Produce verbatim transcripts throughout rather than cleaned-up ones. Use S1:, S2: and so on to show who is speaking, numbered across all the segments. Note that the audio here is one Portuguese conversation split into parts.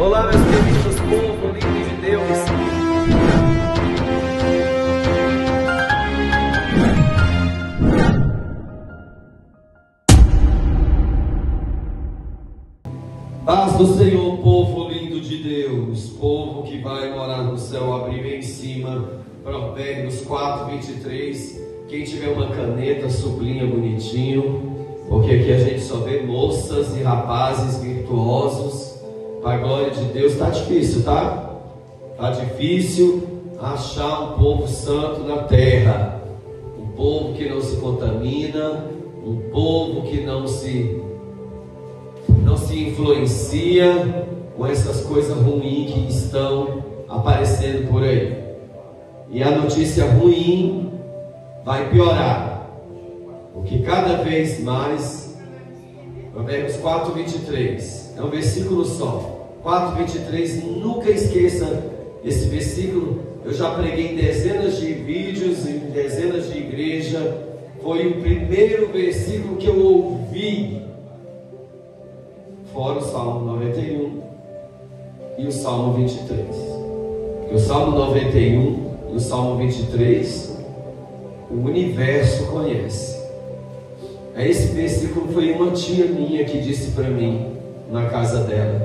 S1: Olá, meus queridos, povo lindo de Deus. Paz do Senhor, povo lindo de Deus, povo que vai morar no céu, abrir bem em cima, Provérbios quatro, vinte e três. Quem tiver uma caneta, sublinha bonitinho, porque aqui a gente só vê moças e rapazes virtuosos. Para a glória de Deus. Tá difícil, tá? Tá difícil achar um povo santo na terra, um povo que não se contamina, um povo que não se não se influencia com essas coisas ruins que estão aparecendo por aí. E a notícia ruim vai piorar, porque cada vez mais, Provérbios quatro, vinte e três, é um versículo só, quatro, vinte e três, nunca esqueça esse versículo. Eu já preguei em dezenas de vídeos, em dezenas de igrejas, foi o primeiro versículo que eu ouvi, fora o Salmo noventa e um e o Salmo vinte e três. O Salmo noventa e um e o Salmo vinte e três, o universo conhece. Esse versículo foi uma tia minha que disse para mim na casa dela.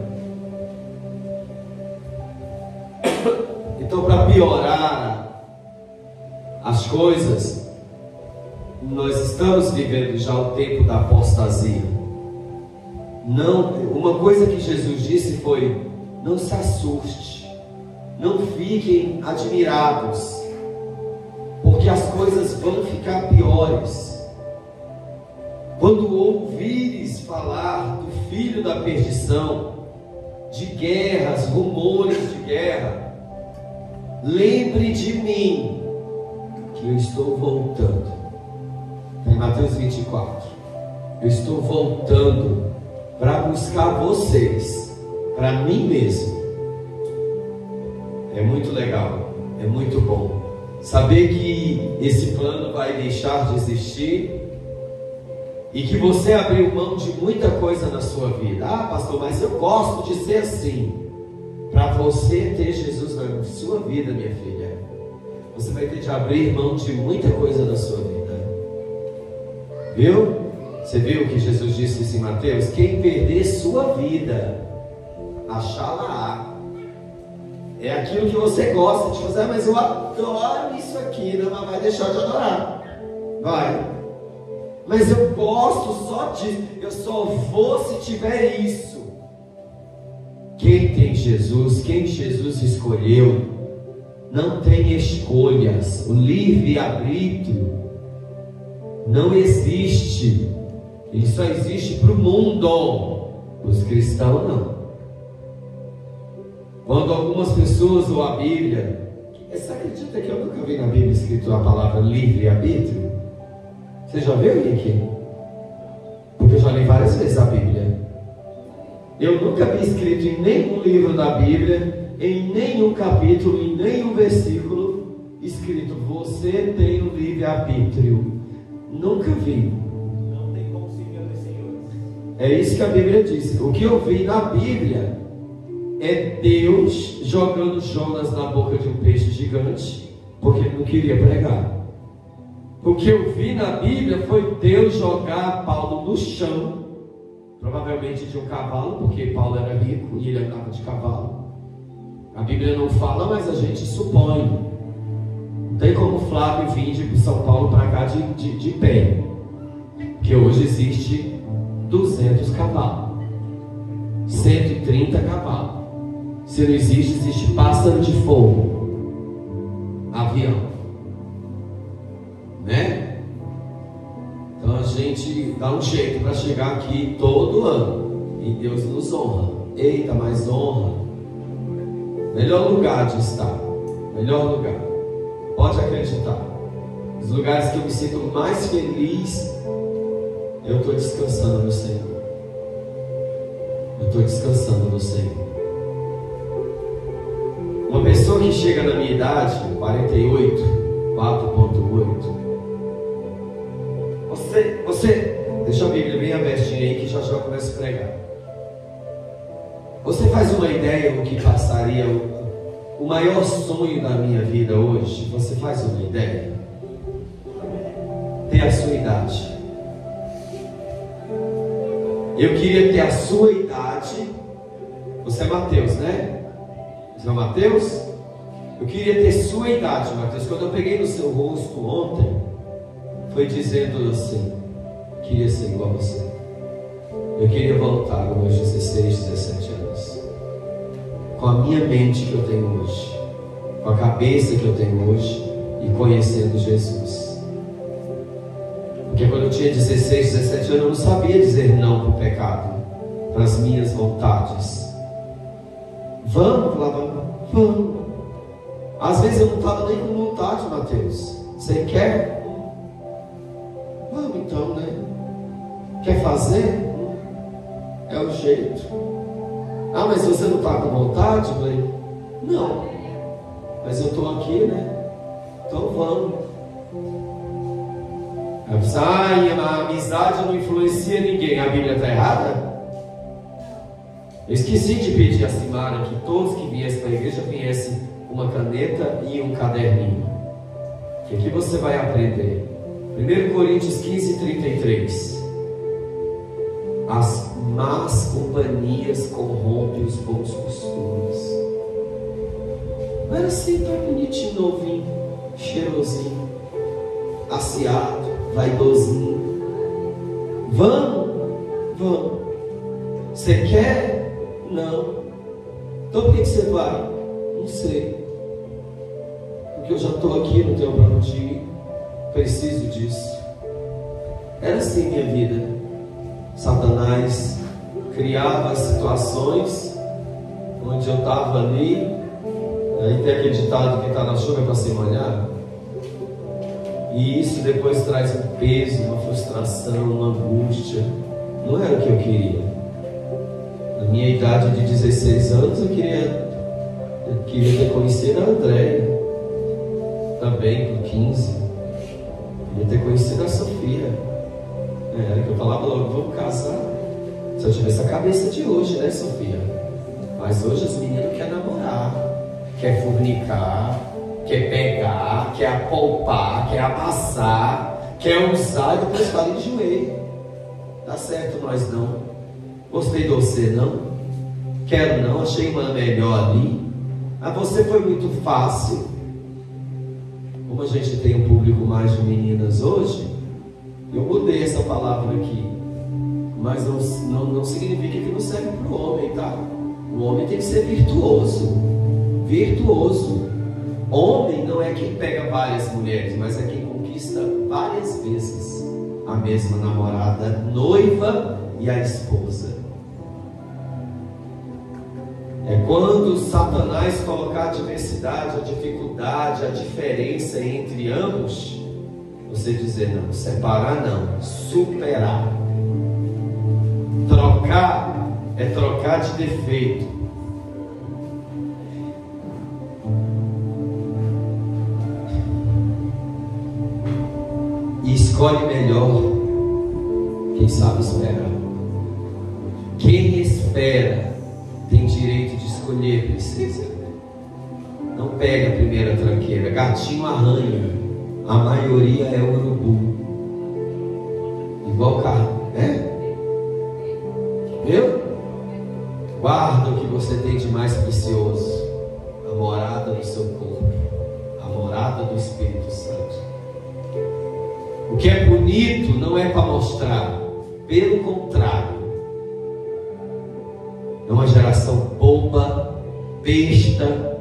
S1: Então, para piorar as coisas, nós estamos vivendo já o tempo da apostasia. Não, uma coisa que Jesus disse foi: não se assuste, não fiquem admirados, porque as coisas vão ficar piores. Quando ouvires falar do filho da perdição, de guerras, rumores de guerra, lembre de mim, que eu estou voltando. Em Mateus vinte e quatro, eu estou voltando para buscar vocês, para mim mesmo. É muito legal, é muito bom saber que esse plano vai deixar de existir e que você abriu mão de muita coisa na sua vida. Ah, pastor, mas eu gosto de ser assim. Para você ter Jesus na sua vida, minha filha, você vai ter de abrir mão de muita coisa na sua vida. Viu? Você viu o que Jesus disse em Mateus? Quem perder sua vida, achá-la-á. É aquilo que você gosta de fazer. Ah, mas eu adoro isso aqui. Não, mas vai deixar de adorar. Vai. Mas eu gosto só de, eu só vou se tiver isso. Quem tem Jesus, quem Jesus escolheu, não tem escolhas. O livre-arbítrio não existe. Ele só existe para o mundo. Os cristãos não. Quando algumas pessoas ou a Bíblia, você acredita que eu nunca vi na Bíblia escrito a palavra livre-arbítrio? Você já viu aqui? Porque eu já li várias vezes a Bíblia. Eu nunca vi escrito em nenhum livro da Bíblia, em nenhum capítulo, em nenhum versículo, escrito: você tem o livre-arbítrio. Nunca vi.
S2: Não tem como seguir os senhores.
S1: É isso que a Bíblia diz. O que eu vi na Bíblia é Deus jogando Jonas na boca de um peixe gigante, porque ele não queria pregar. O que eu vi na Bíblia foi Deus jogar Paulo no chão, provavelmente de um cavalo, porque Paulo era rico e ele andava de cavalo. A Bíblia não fala, mas a gente supõe. Não tem como Flávio vir de São Paulo para cá de, de, de pé, porque hoje existe duzentos cavalos, cento e trinta cavalos. Se não existe, existe pássaro de fogo, avião, né? Então a gente dá um jeito para chegar aqui todo ano e Deus nos honra. Eita, mas honra. Melhor lugar de estar, melhor lugar. Pode acreditar. Os lugares que eu me sinto mais feliz, eu estou descansando no Senhor. Eu estou descansando no Senhor. Uma pessoa que chega na minha idade, quarenta e oito, quatro ponto oito, Você, você, deixa a Bíblia bem abertinha aí que já já começa a pregar. Você faz uma ideia do que passaria o, o maior sonho da minha vida hoje? Você faz uma ideia? Ter a sua idade. Eu queria ter a sua idade. Você é Mateus, né? Você é Mateus? Eu queria ter sua idade, Mateus. Quando eu peguei no seu rosto ontem, foi dizendo assim: queria ser igual a você. Eu queria voltar aos meus dezesseis, dezessete anos, com a minha mente que eu tenho hoje, com a cabeça que eu tenho hoje e conhecendo Jesus. Porque quando eu tinha dezesseis, dezessete anos, eu não sabia dizer não para o pecado, para as minhas vontades. Vamos, falava, vamos. Às vezes eu não estava nem com vontade, Mateus. Você quer? Vamos então, né? Quer fazer? É o jeito. Ah, mas você não está com vontade, mãe? Não. Mas eu estou aqui, né? Então vamos. Aí você, ah, a amizade não influencia ninguém. A Bíblia está errada? Eu esqueci de pedir a Simara que todos que viessem para a igreja viessem uma caneta e um caderninho. Que aqui você vai aprender. primeiro Coríntios quinze, trinta e três. As más companhias corrompem os bons costumes. Não era assim tão bonitinho, novinho, cheirosinho, aciado, vaidosinho. Vamos? Vamos. Você quer? Não. Então por que você vai? Não sei. Porque eu já estou aqui, não tenho para onde ir. Preciso disso. Era assim minha vida. Satanás criava situações onde eu estava ali. Aí tem aquele ditado que está na chuva para se molhar. E isso depois traz um peso, uma frustração, uma angústia. Não era o que eu queria. Na minha idade de dezesseis anos eu queria, eu queria ter conhecido a Andréia. Também com quinze. Queria ter conhecido a Sofia. É, que eu falava logo, vamos casar. Se eu tivesse a cabeça de hoje, né, Sofia? Mas hoje os meninos querem namorar, quer fornicar, quer pegar, quer apalpar, quer amassar, quer usar e depois fala de joelho. Tá certo, nós não. Gostei de você, não? Quero não, achei uma melhor ali. A você foi muito fácil. Como a gente tem um público mais de meninas hoje, eu mudei essa palavra aqui. Mas não, não, não significa que não serve para o homem, tá? O homem tem que ser virtuoso. Virtuoso. Homem não é quem pega várias mulheres, mas é quem conquista várias vezes a mesma namorada, noiva e a esposa. É quando Satanás colocar a diversidade, a dificuldade, a diferença entre ambos, você dizer não, separar não, superar. Trocar é trocar de defeito. E escolhe melhor quem sabe esperar. Quem espera tem direito de escolher, princesa. Não pega a primeira tranqueira. Gatinho arranha. A maioria é urubu. Igual carro, né? Viu? Guarda o que você tem de mais precioso. A morada do seu corpo. A morada do Espírito Santo. O que é bonito não é para mostrar. Pelo contrário. É uma geração boba, besta.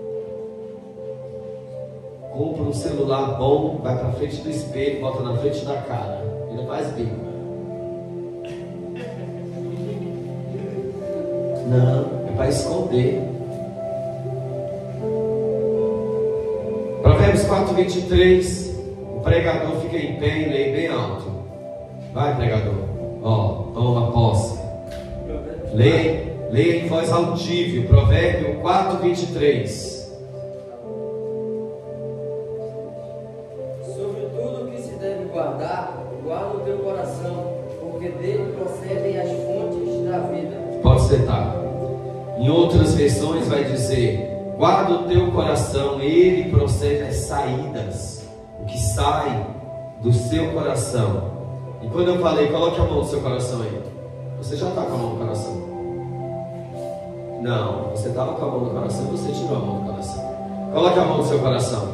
S1: Compra um celular bom, vai para frente do espelho, bota na frente da cara. Ele faz bico. Não, é para esconder. Provérbios quatro, vinte e três. O pregador fica em pé e lê bem alto. Vai, pregador. Ó, toma posse. Lê, lê em voz audível. Provérbio quatro, vinte e três.
S3: Guardar, guarda o teu coração, porque dele procedem as fontes da vida.
S1: Pode sentar. Em outras versões vai dizer: guarda o teu coração, ele procede as saídas, o que sai do seu coração. E quando eu falei, coloque a mão no seu coração aí, você já está com a mão no coração? Não, você estava com a mão no coração e você tirou a mão do coração. Coloque a mão no seu coração.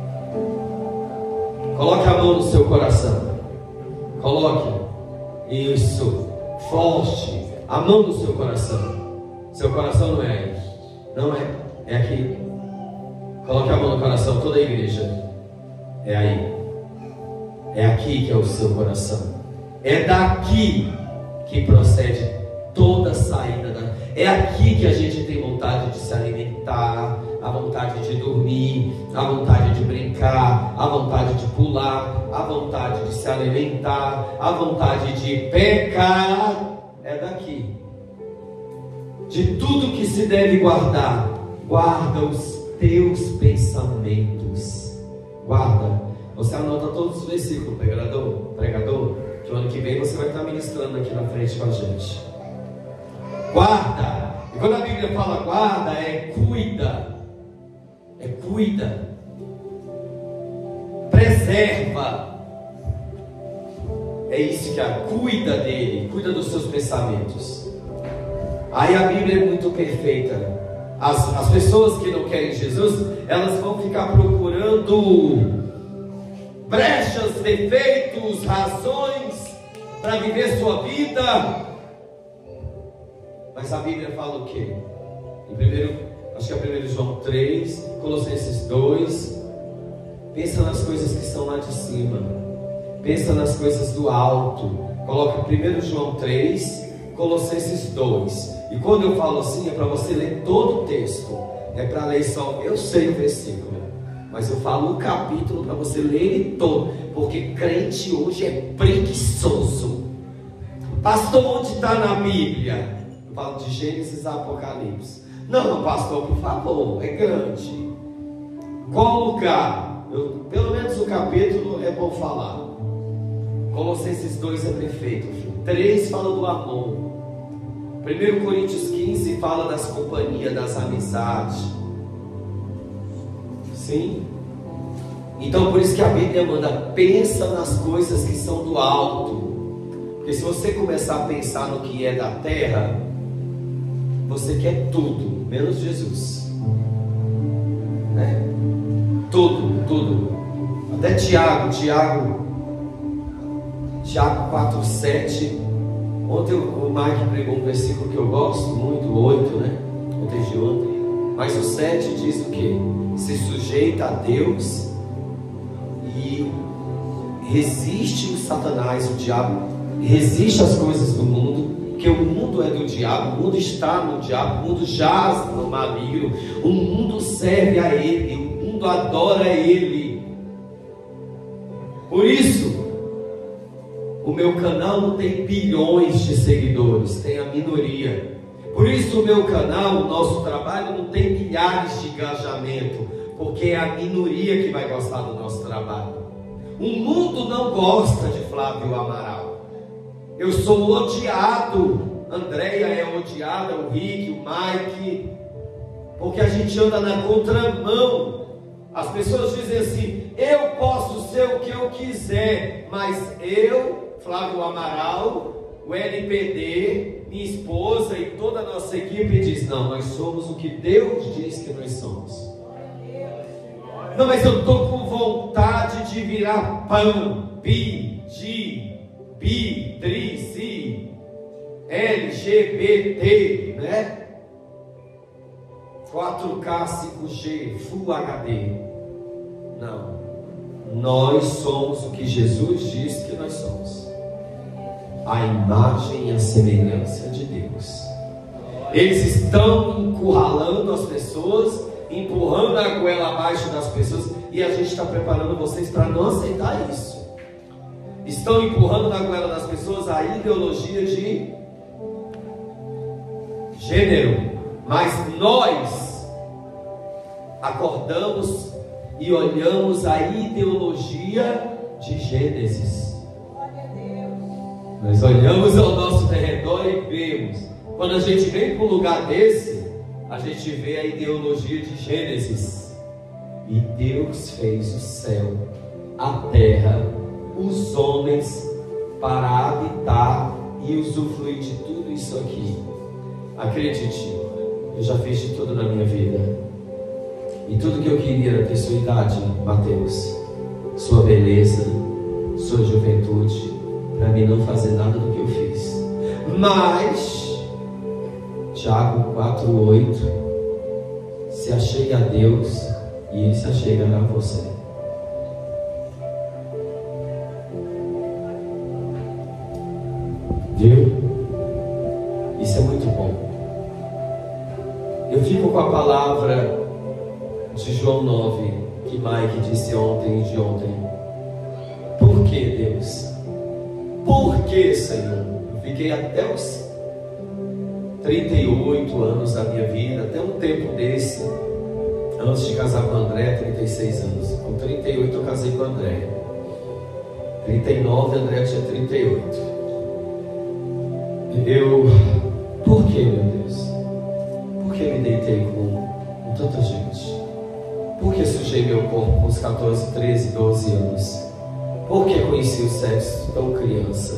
S1: Coloque a mão no seu coração. Coloque. Isso. Forte. A mão no seu coração. Seu coração não é aí. Não é. É aqui. Coloque a mão no coração, toda a igreja. É aí. É aqui que é o seu coração. É daqui que procede toda a saída da... É aqui que a gente tem vontade de se alimentar, a vontade de dormir, a vontade de brincar, a vontade de pular, a vontade de se alimentar, a vontade de pecar. É daqui. De tudo que se deve guardar, guarda os teus pensamentos. Guarda. Você anota todos os versículos, pregador, pregador, que o ano que vem você vai estar ministrando aqui na frente com a gente. Guarda. E quando a Bíblia fala guarda, é cuida. É cuida. Preserva. É isso que é. Cuida dele. Cuida dos seus pensamentos. Aí a Bíblia é muito perfeita. As, as pessoas que não querem Jesus, elas vão ficar procurando brechas, defeitos, razões para viver sua vida. Mas a Bíblia fala o quê? Em primeiro, acho que é primeiro João três, Colossenses dois. Pensa nas coisas que são lá de cima. Pensa nas coisas do alto. Coloca primeiro João três, Colossenses dois. E quando eu falo assim, é para você ler todo o texto. É para ler só, eu sei o versículo, mas eu falo o capítulo para você ler ele todo. Porque crente hoje é preguiçoso. Pastor, onde está na Bíblia? Eu falo de Gênesis a Apocalipse. Não, pastor, por favor, é grande. Qual lugar? Eu, pelo menos o capítulo é bom falar. Colossenses dois é perfeito, filho. três fala do amor. primeiro Coríntios quinze fala das companhias, das amizades. Sim? Então por isso que a Bíblia manda, pensa nas coisas que são do alto. Porque se você começar a pensar no que é da terra, você quer tudo, menos Jesus, né? Tudo, tudo. Até Tiago, Tiago, Tiago quatro, sete. Ontem o Mike pregou um versículo que eu gosto muito, o oito, né? Ontem de ontem. Mas o sete diz o quê? Se sujeita a Deus e resiste o Satanás, o diabo, resiste às coisas do mundo. Porque o mundo é do diabo, o mundo está no diabo, o mundo jaz no maligno, o mundo serve a ele, o mundo adora ele. Por isso, o meu canal não tem bilhões de seguidores, tem a minoria. Por isso o meu canal, o nosso trabalho não tem milhares de engajamento, porque é a minoria que vai gostar do nosso trabalho. O mundo não gosta de Flávio Amaral. Eu sou odiado, Andréia é odiada, o Rick, o Mike, porque a gente anda na contramão. As pessoas dizem assim: eu posso ser o que eu quiser, mas eu, Flávio Amaral, o L P D, minha esposa e toda a nossa equipe diz: não, nós somos o que Deus diz que nós somos. Não, mas eu estou com vontade de virar pão, pi, gi, bi, tri, si, L G B T, né? quatro K, cinco G, Full H D. Não. Nós somos o que Jesus diz que nós somos. A imagem e a semelhança de Deus. Eles estão encurralando as pessoas, empurrando a goela abaixo das pessoas, e a gente está preparando vocês para não aceitar isso. Estão empurrando na goela das pessoas a ideologia de gênero, mas nós acordamos e olhamos a ideologia de Gênesis. Nós olhamos ao nosso redor e vemos. Quando a gente vem para um lugar desse, a gente vê a ideologia de Gênesis. E Deus fez o céu, a terra, os homens para habitar e usufruir de tudo isso aqui. Acredite, eu já fiz de tudo na minha vida. E tudo que eu queria era ter sua idade, Mateus, sua beleza, sua juventude, para mim não fazer nada do que eu fiz. Mas Tiago quatro, oito, se achegue a Deus e Ele se achegará a você. Viu? Isso é muito bom. Eu fico com a palavra de João nove, que Mike disse ontem e de ontem. Por que, Deus? Por que, Senhor? Eu fiquei até os trinta e oito anos da minha vida, até um tempo desse, antes de casar com o André, trinta e seis anos. Com trinta e oito eu casei com o André. trinta e nove, André tinha trinta e oito. Eu, por que, meu Deus? Por que me deitei com, com tanta gente? Por que sujei meu corpo com os catorze, treze, doze anos? Por que conheci o sexo tão criança?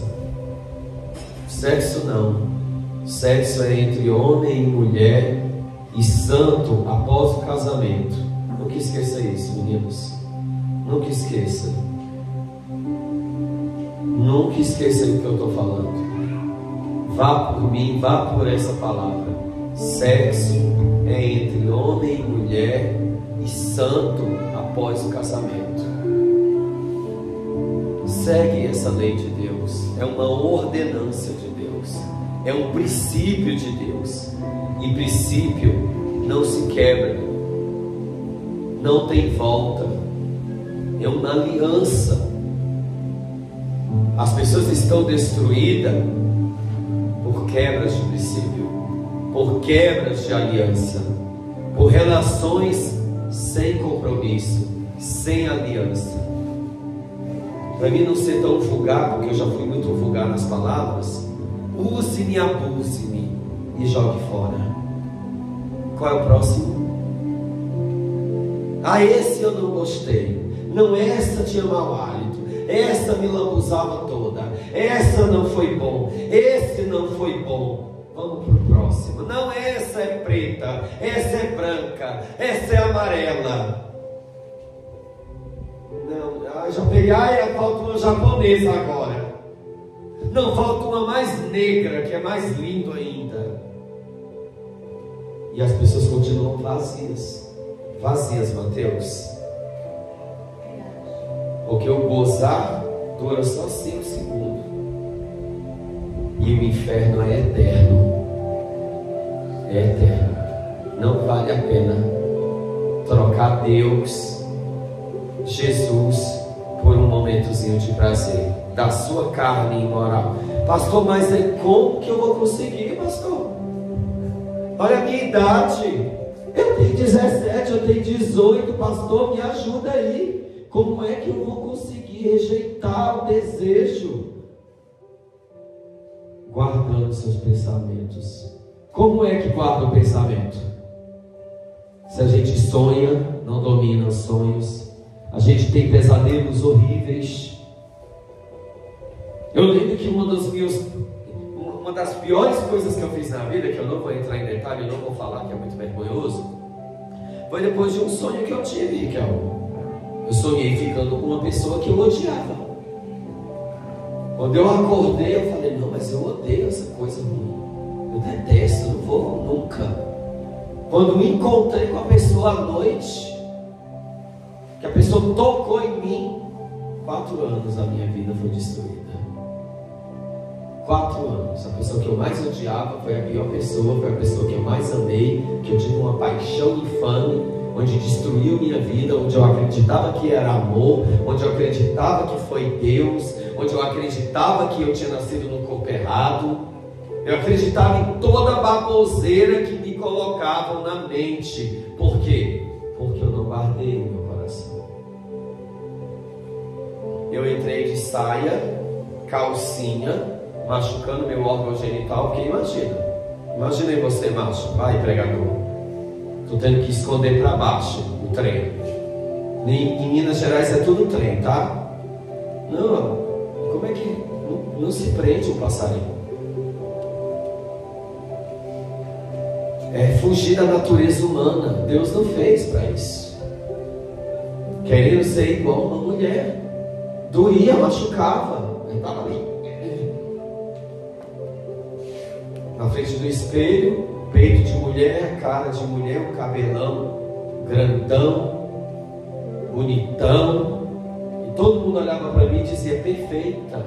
S1: Sexo não. Sexo é entre homem e mulher e santo após o casamento. Nunca esqueça isso, meninos. Nunca esqueça. Nunca esqueça do que eu estou falando. Vá por mim, vá por essa palavra. Sexo é entre homem e mulher e santo após o casamento. Segue essa lei de Deus. É uma ordenança de Deus. É um princípio de Deus. E princípio não se quebra. Não tem volta. É uma aliança. As pessoas estão destruídas por quebras de princípio, por quebras de aliança, por relações sem compromisso, sem aliança. Para mim não ser tão vulgar, porque eu já fui muito vulgar nas palavras, use-me, abuse-me e jogue fora. Qual é o próximo? Ah, esse eu não gostei. Não, essa tinha mau hálito. Essa me lambuzava toda. Essa não foi bom. Esse não foi bom. Vamos para o próximo. Não, essa é preta. Essa é branca. Essa é amarela. Não, ah, já peguei. Ai, falta uma japonesa agora. Não, falta uma mais negra, que é mais lindo ainda. E as pessoas continuam vazias. Vazias, Mateus. Porque o gozar dura só cinco segundos. E o inferno é eterno. É eterno. Não vale a pena trocar Deus, Jesus, por um momentozinho de prazer da sua carne imoral. Pastor, mas é como que eu vou conseguir, pastor? Olha a minha idade. Eu tenho dezessete, eu tenho dezoito, pastor, me ajuda aí. Como é que eu vou conseguir rejeitar o desejo? Guardando seus pensamentos. Como é que guarda o pensamento? Se a gente sonha, não domina os sonhos. A gente tem pesadelos horríveis. Eu lembro que uma das minhas, uma das piores coisas que eu fiz na vida, que eu não vou entrar em detalhe, eu não vou falar, que é muito vergonhoso, foi depois de um sonho que eu tive, que é o Eu sonhei ficando com uma pessoa que eu odiava. Quando eu acordei, eu falei, não, mas eu odeio essa coisa ruim. Eu detesto, eu não vou nunca. Quando me encontrei com a pessoa à noite, que a pessoa tocou em mim, quatro anos da minha vida foi destruída. Quatro anos. A pessoa que eu mais odiava foi a pior pessoa, foi a pessoa que eu mais amei, que eu tive uma paixão infame, onde destruiu minha vida, onde eu acreditava que era amor, onde eu acreditava que foi Deus, onde eu acreditava que eu tinha nascido no corpo errado. Eu acreditava em toda a baboseira que me colocavam na mente. Por quê? Porque eu não guardei o meu coração. Eu entrei de saia, calcinha, machucando meu órgão genital, porque imagina, imaginei você, macho, vai pregador, Estou tendo que esconder para baixo o trem. Em, em Minas Gerais é tudo trem, tá? Não, como é que não, não se prende um passarinho? É fugir da natureza humana. Deus não fez para isso. Querendo ser igual uma mulher, doía, machucava. Ele estava ali, na frente do espelho, peito de mulher, cara de mulher, o cabelão grandão, bonitão, e todo mundo olhava para mim e dizia: perfeita,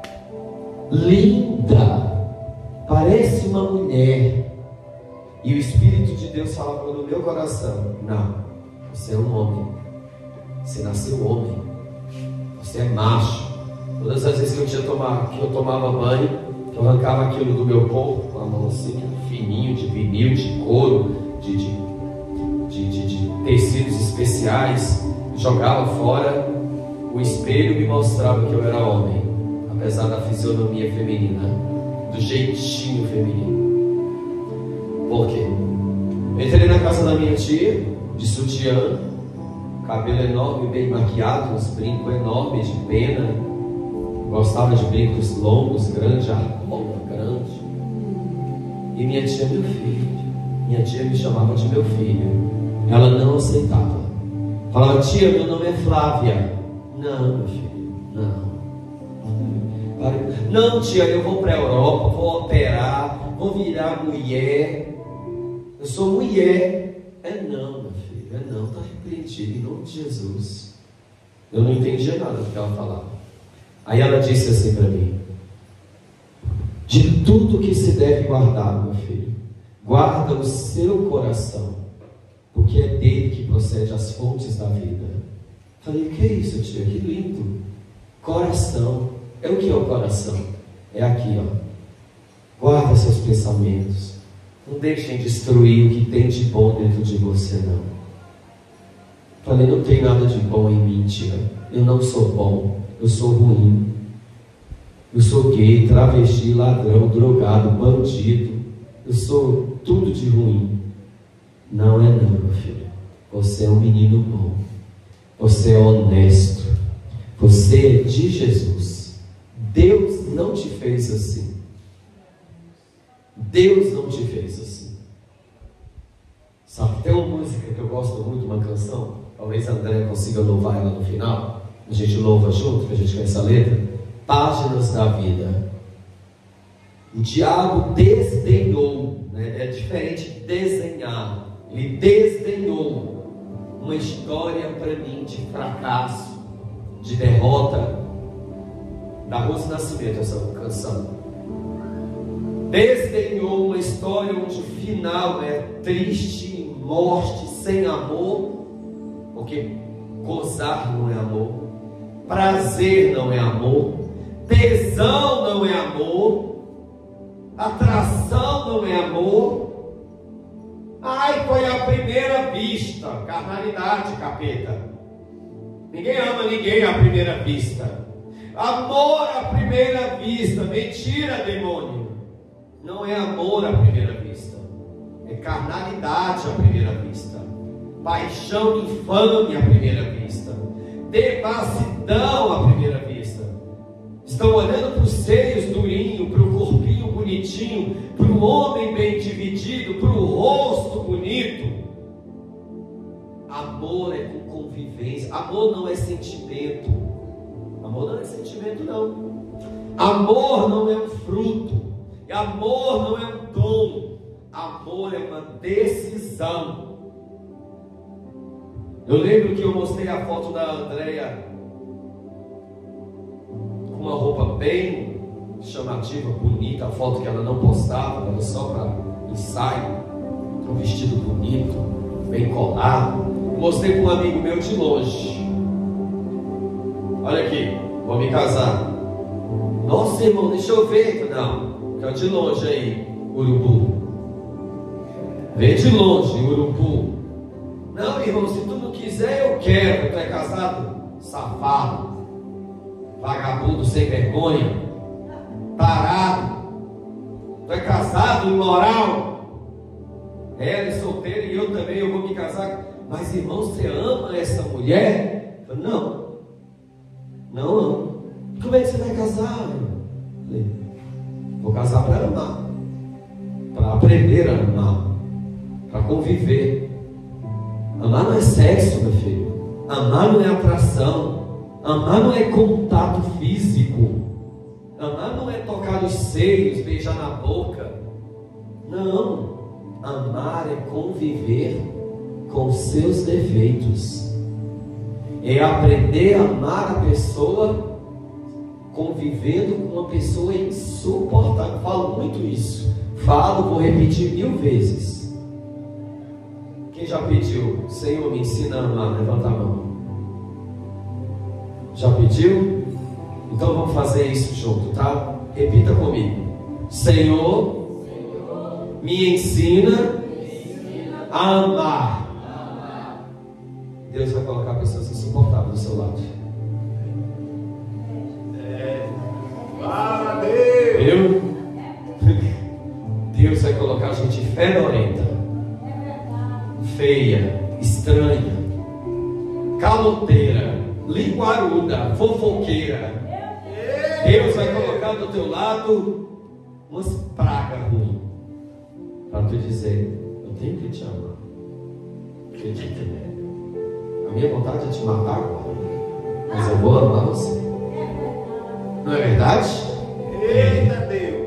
S1: linda, parece uma mulher. E o Espírito de Deus falava no meu coração: não, você é um homem, você nasceu homem, você é macho. Todas as vezes que eu, tinha tomar, que eu tomava banho, eu arrancava aquilo do meu corpo com a mão assim, fininho, de vinil, de couro, de, de, de, de, de tecidos especiais, jogava fora. O espelho me mostrava que eu era homem, apesar da fisionomia feminina, do jeitinho feminino. Por quê? Entrei na casa da minha tia, de sutiã, cabelo enorme, bem maquiado, uns brincos enormes de pena. Gostava de brincos longos, grandes, argola grande. E minha tia, meu filho, minha tia me chamava de meu filho. Ela não aceitava. Falava: tia, meu nome é Flávia. Não, meu filho, não. Não, tia, eu vou para a Europa, vou operar, vou virar mulher. Eu sou mulher. É não, meu filho, é não, está repreendido em nome de Jesus. Eu não entendia nada do que ela falava. Aí ela disse assim para mim: de tudo que se deve guardar, meu filho, guarda o seu coração, porque é dele que procede as fontes da vida. Falei: o que é isso, tia? Que lindo. Coração. É o que é o coração? É aqui, ó. Guarda seus pensamentos. Não deixem destruir o que tem de bom dentro de você, não. Falei: não tem nada de bom em mim, tia. Eu não sou bom. Eu sou ruim. Eu sou gay, travesti, ladrão, drogado, bandido. Eu sou tudo de ruim. Não é não, meu filho. Você é um menino bom. Você é honesto. Você é de Jesus. Deus não te fez assim. Deus não te fez assim. Sabe, tem uma música que eu gosto muito, uma canção. Talvez a André consiga louvar ela no final. A gente louva junto, que a gente conhece a letra. Páginas da vida. O diabo desdenhou, né? É diferente de desenhar. Ele desdenhou uma história para mim de fracasso, de derrota. Da Rose Nascimento, essa canção. Desdenhou uma história onde o final é triste, morte, sem amor, porque gozar não é amor. Prazer não é amor, tesão não é amor, atração não é amor. Ai, foi a primeira vista, carnalidade, capeta. Ninguém ama ninguém à primeira vista. Amor à primeira vista, mentira, demônio. Não é amor à primeira vista, é carnalidade à primeira vista, paixão infame à primeira vista, devassidão à primeira vista. Estão olhando para os seios durinhos, para o corpinho bonitinho, para o homem bem dividido, para o rosto bonito. Amor é com convivência. Amor não é sentimento. Amor não é sentimento, não. Amor não é um fruto. Amor não é um dom. Amor é uma decisão. Eu lembro que eu mostrei a foto da Andréia com uma roupa bem chamativa, bonita, a foto que ela não postava, era só para ensaio, um vestido bonito, bem colado. Eu mostrei para um amigo meu de longe. Olha aqui, vou me casar. Nossa, irmão, deixa eu ver. Não, que é de longe aí, urubu. Vê de longe, urubu. Não, irmão, se tu não quiser, eu quero. Tu é casado? Safado, vagabundo sem vergonha, tarado. Tu é casado, imoral. ela é solteira e eu também, eu vou me casar. Mas irmão, você ama essa mulher? Eu falei, não, não amo. Como é que você vai casar? Eu falei, vou casar para amar, para aprender a amar, para conviver. Amar não é sexo, meu filho. Amar não é atração. Amar não é contato físico. Amar não é tocar nos seios, beijar na boca. Não. Amar é conviver com seus defeitos. É aprender a amar a pessoa convivendo com uma pessoa insuportável. Falo muito isso. Falo, vou repetir mil vezes. Quem já pediu? Senhor, me ensina a amar. Levanta a mão. Já pediu? Então vamos fazer isso junto, tá? Repita comigo. Senhor, Senhor me, ensina me ensina a amar. amar. Deus vai colocar pessoas insuportáveis do seu lado.
S2: É. Glória a Deus.
S1: Viu? Deus vai colocar gente fedorenta, feia, estranha, caloteira, linguaruda, fofoqueira. Deus vai colocar do teu lado umas pragas ruins para tu dizer, eu tenho que te amar. Acredita, né? A minha vontade é te matar agora, mas eu vou amar você. Não é verdade?
S2: Eita Deus.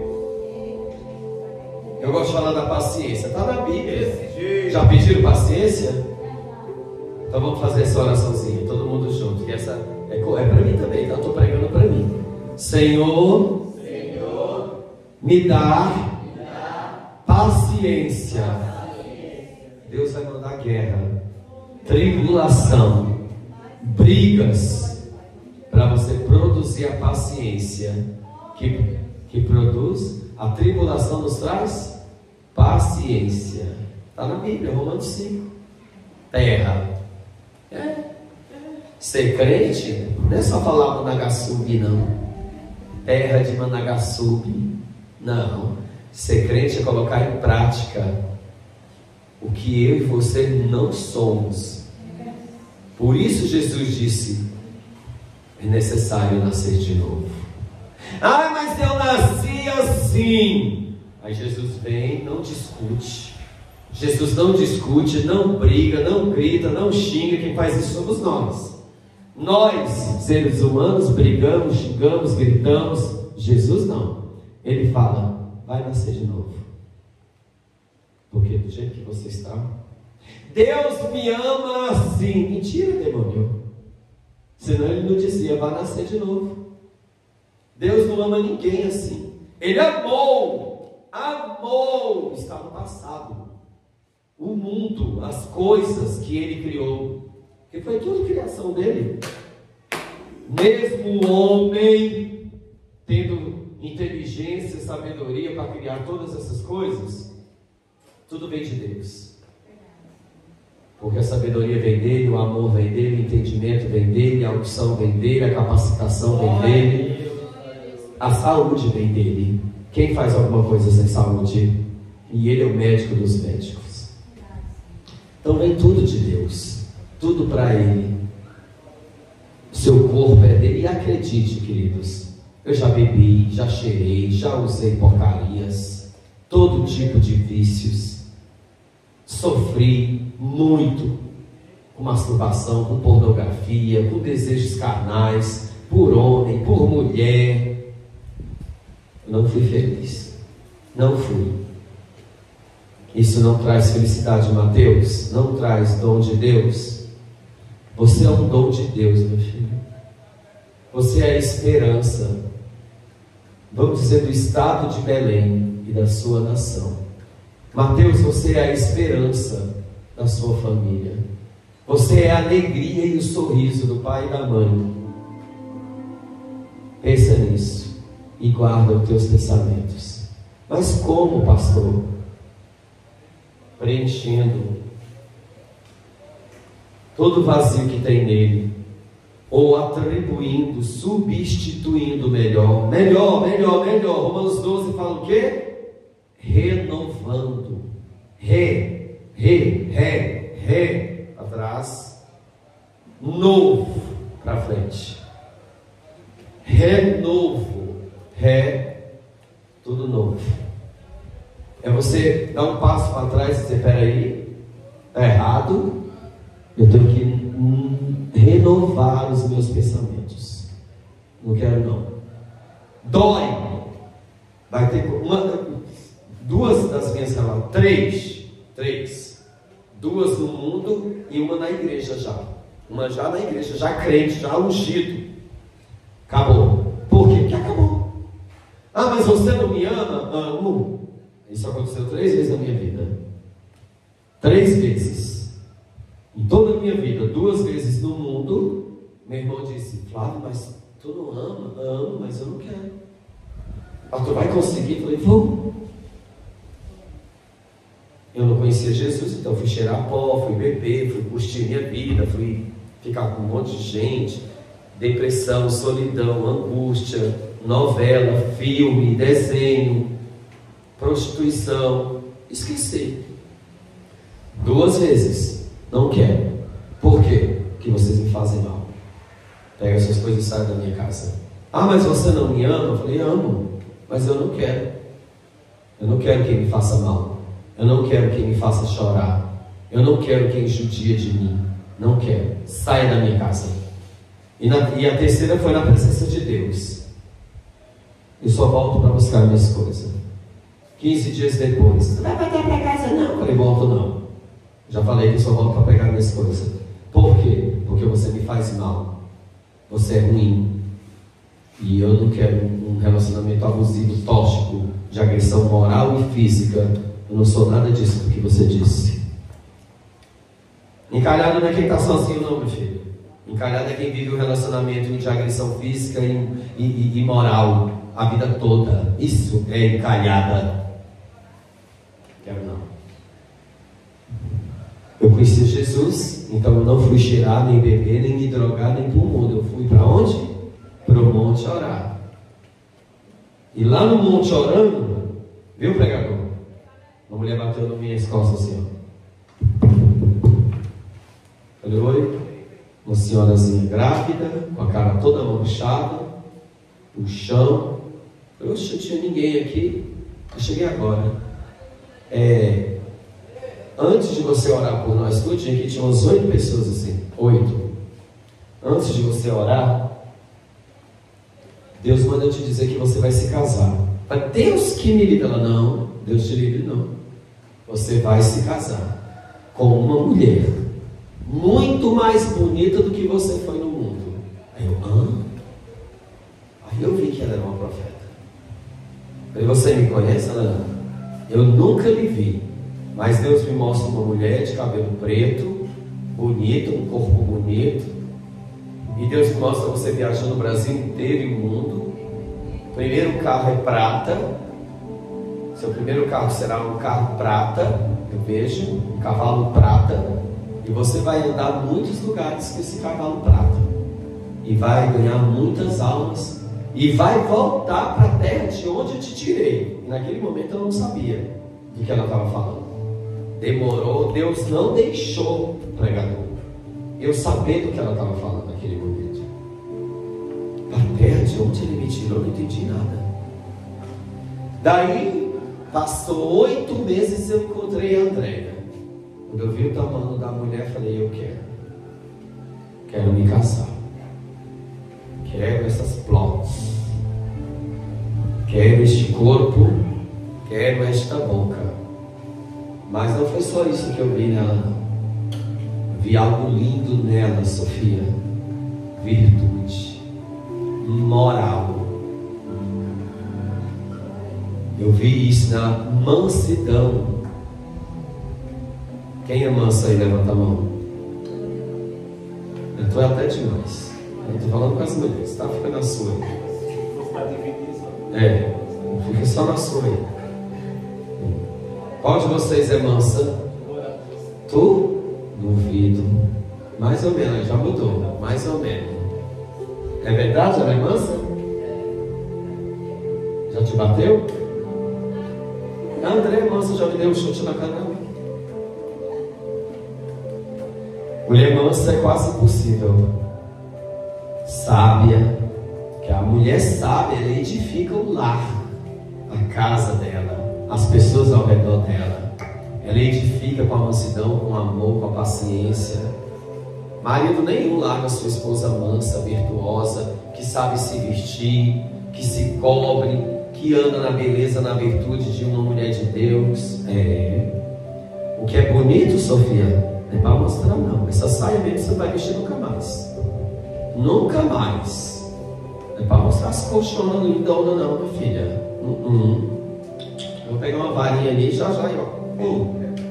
S1: Eu gosto de falar da paciência. Está na Bíblia.
S2: Desse jeito.
S1: Já pediram paciência? Então vamos fazer essa oraçãozinha, todo mundo junto. E essa é, é para mim também, tá? Eu estou pregando para mim. Senhor,
S2: Senhor,
S1: me dá,
S2: me dá
S1: paciência.
S2: paciência.
S1: Deus vai mandar guerra, tribulação, brigas, para você produzir a paciência que, que produz. A tribulação nos traz paciência. Está na Bíblia, Romanos cinco. Terra. É. Ser crente não é só falar Managassubi, não. Terra de Managassubi, não. Ser crente é colocar em prática o que eu e você não somos. Por isso Jesus disse, é necessário nascer de novo. Ah, mas eu nasci assim. Aí Jesus vem, não discute. Jesus não discute, não briga, não grita, não xinga. Quem faz isso somos nós. Nós, seres humanos, brigamos, xingamos, gritamos. Jesus não. Ele fala, vai nascer de novo. Porque do jeito que você está, Deus me ama assim. Mentira, demônio. Senão ele não dizia, vai nascer de novo. Deus não ama ninguém assim. Ele amou, amou, está no passado, o mundo, as coisas que ele criou, que foi tudo criação dele. Mesmo o homem tendo inteligência, sabedoria para criar todas essas coisas, tudo vem de Deus. Porque a sabedoria vem dele, o amor vem dele, o entendimento vem dele, a unção vem dele, a capacitação vem dele, a saúde vem dele. Quem faz alguma coisa sem saúde? E ele é o médico dos médicos. Então vem tudo de Deus, tudo para ele. Seu corpo é dele. E acredite, queridos, eu já bebi, já cheirei, já usei porcarias, todo tipo de vícios, sofri muito com masturbação, com pornografia, com desejos carnais, por homem, por mulher. Eu não fui feliz, não fui. Isso não traz felicidade, Mateus? Não traz dom de Deus? Você é um dom de Deus, meu filho. Você é a esperança, vamos dizer, do estado de Belém e da sua nação. Mateus, você é a esperança da sua família. Você é a alegria e o sorriso do pai e da mãe. Pensa nisso e guarda os teus pensamentos. Mas como, pastor? Preenchendo todo vazio que tem nele, ou atribuindo, substituindo melhor, melhor, melhor, melhor. Romanos doze fala o quê? Renovando, re, Re, ré, ré para trás, novo para frente. Renovo, ré, tudo novo. É você dar um passo para trás e dizer: peraí, está errado, eu tenho que hum, renovar os meus pensamentos. Não quero não. Dói. Vai ter uma, duas das minhas relações, três, três, duas no mundo e uma na igreja já. Uma já na igreja, já crente, já ungido. Acabou. Por quê? Porque acabou. Ah, mas você não me ama? Amo. Isso aconteceu três vezes na minha vida. Três vezes. Em toda a minha vida, duas vezes no mundo, meu irmão disse: Flávio, mas tu não ama? Amo, mas eu não quero. Ah, tu vai conseguir? Eu falei: vou. Eu não conhecia Jesus, então fui cheirar pó, fui beber, fui curtir minha vida, fui ficar com um monte de gente, depressão, solidão, angústia, novela, filme, desenho, prostituição. Esqueci. Duas vezes. Não quero. Por quê? Porque vocês me fazem mal. Pega essas coisas e sai da minha casa. Ah, mas você não me ama? Eu falei: amo, mas eu não quero. Eu não quero quem me faça mal. Eu não quero quem me faça chorar. Eu não quero quem judia de mim. Não quero. Saia da minha casa. E, na, e a terceira foi na presença de Deus. Eu só volto para buscar minhas coisas. quinze dias depois: você vai voltar para casa não? Eu falei: volto não. Já falei que eu só volto para pegar minhas coisas. Por quê? Porque você me faz mal. Você é ruim. E eu não quero um relacionamento abusivo, tóxico, de agressão moral e física. Eu não sou nada disso do que você disse. Encalhado não é quem está sozinho não, meu filho. Encalhado é quem vive um relacionamento de agressão física e, e, e moral a vida toda. Isso é encalhada. Quero não. Eu conheci Jesus, então eu não fui cheirar, nem beber, nem me drogar, nem para o mundo. Eu fui para onde? Para o monte orar. E lá no monte orando, viu, pregador? Uma mulher bateu nas minhas costas assim, ó. Falei: oi. Uma senhorazinha grávida, com a cara toda manchada, no chão. Eu não tinha ninguém aqui. Eu cheguei agora. É, antes de você orar por nós, tudo, aqui tinha umas oito pessoas assim. Oito. Antes de você orar, Deus manda eu te dizer que você vai se casar. Mas Deus que me livre. Ela: não, Deus te livre não. Você vai se casar com uma mulher muito mais bonita do que você foi no mundo. Aí eu: hã? Aí eu vi que ela era uma profeta. Falei: você me conhece? Ela: não. Eu nunca lhe vi, mas Deus me mostra uma mulher de cabelo preto, bonita, um corpo bonito, e Deus me mostra você viajando o Brasil inteiro e o mundo. Primeiro carro é prata. Seu primeiro carro será um carro prata. Eu vejo um cavalo prata. E você vai andar em muitos lugares com esse cavalo prata. E vai ganhar muitas almas. E vai voltar para a terra de onde eu te tirei. E naquele momento eu não sabia do que ela estava falando. Demorou. Deus não deixou, pregador, eu saber do que ela estava falando naquele momento. Para a terra de onde ele me tirou, eu não entendi nada. Daí passou oito meses e eu encontrei a Andréia. Quando eu vi o tamanho da mulher, falei: eu quero. Quero me casar. Quero essas plots. Quero este corpo. Quero esta boca. Mas não foi só isso que eu vi nela, não. Vi algo lindo nela, Sofia. Virtude. Moral. Eu vi isso na mansidão. Quem é manso aí? Levanta a mão. Eu estou até demais. Eu estou falando com as mulheres, tá? Fica na sua aí. É, fica só na sua aí. Qual de vocês é mansa? Tu? Duvido. Mais ou menos, já mudou. Mais ou menos. É verdade? Ela é mansa? Já te bateu? A André, moça, já me deu um chute na cara. Mulher mansa é quase impossível. Sábia, que a mulher sábia, ela edifica o lar, a casa dela, as pessoas ao redor dela. Ela edifica com a mansidão, com o amor, com a paciência. Marido nenhum larga sua esposa mansa, virtuosa, que sabe se vestir, que se cobre, que anda na beleza, na virtude de uma mulher de Deus. É. O que é bonito, Sofia, não é para mostrar não. Essa saia mesmo você não vai vestir nunca mais. Nunca mais. Não é para mostrar as colchonas lindonas não, minha filha. Uh -uh. Vou pegar uma varinha ali já já, ó. Uh.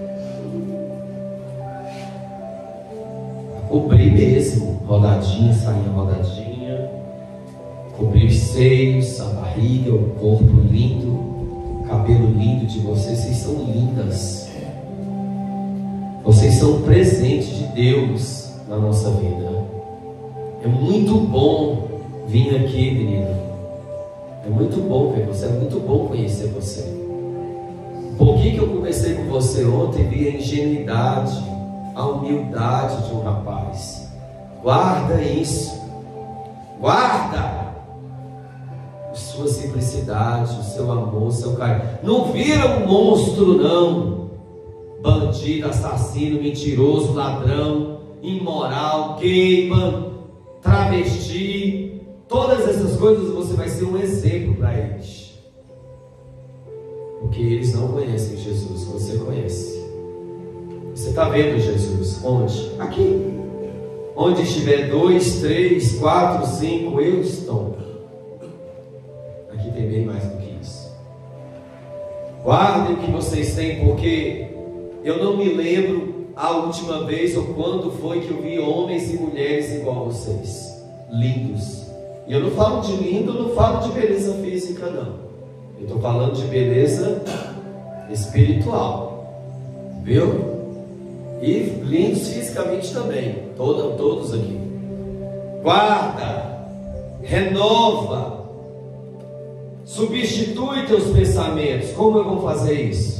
S1: Cobrir mesmo, rodadinha, sainha rodadinha, cobrir os seios, a barriga, o corpo lindo, o cabelo lindo de vocês. Vocês são lindas, vocês são um presente de Deus na nossa vida. É muito bom vir aqui, menino. É muito bom ver você, é muito bom conhecer você. Um pouquinho que eu conversei com você ontem, vi a ingenuidade, a humildade de um rapaz. Guarda isso. Guarda a sua simplicidade, o seu amor, o seu carinho. Não vira um monstro não. Bandido, assassino, mentiroso, ladrão, imoral, queima, travesti. Todas essas coisas você vai ser um exemplo para eles. Porque eles não conhecem Jesus, você conhece. Você está vendo Jesus? Onde? Aqui. Onde estiver dois, três, quatro, cinco, eu estou. Aqui tem bem mais do que isso. Guardem o que vocês têm, porque eu não me lembro a última vez ou quando foi que eu vi homens e mulheres igual a vocês. Lindos. E eu não falo de lindo, eu não falo de beleza física, não. Eu estou falando de beleza espiritual. Viu? E lindos fisicamente também. Todo, todos aqui. Guarda. Renova. Substitui teus pensamentos. Como eu vou fazer isso?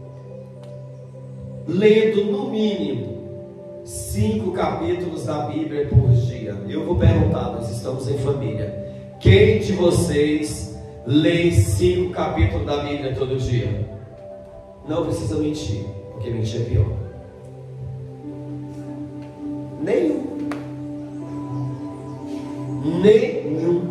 S1: Lendo no mínimo cinco capítulos da Bíblia por dia. Eu vou perguntar, nós estamos em família. Quem de vocês lê cinco capítulos da Bíblia todo dia? Não precisa mentir, porque mentir é pior. Nenhum. Nenhum.